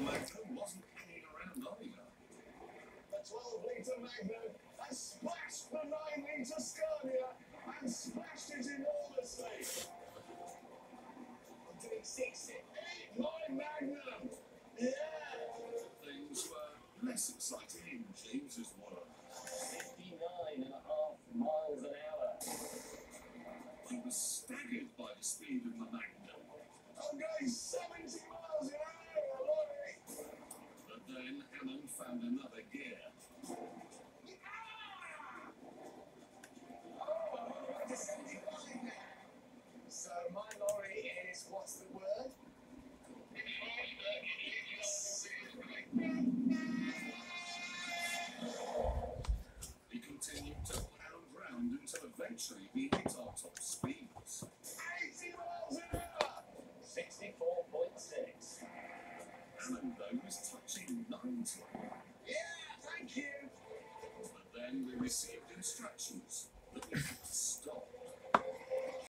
Magnum wasn't hanging around either. A 12-litre Magnum has splashed the 9-litre Scania and splashed it enormously. I'm doing 60. Eat my Magnum! Yeah! Things were less exciting in James's world. 59.5 miles an hour. He was staggered by the speed of the Magnum. I'm going 70 miles an hour, Lonnie! But then Hammond found another gear. Oh, I'm up to 75 now. So my lorry is, what's the word? He continued to pound round until eventually he hit our top speeds. 80 miles an hour! 64.6. Hammond, though, was touching 90. Yeah, thank you! But then we received instructions that we had to stop.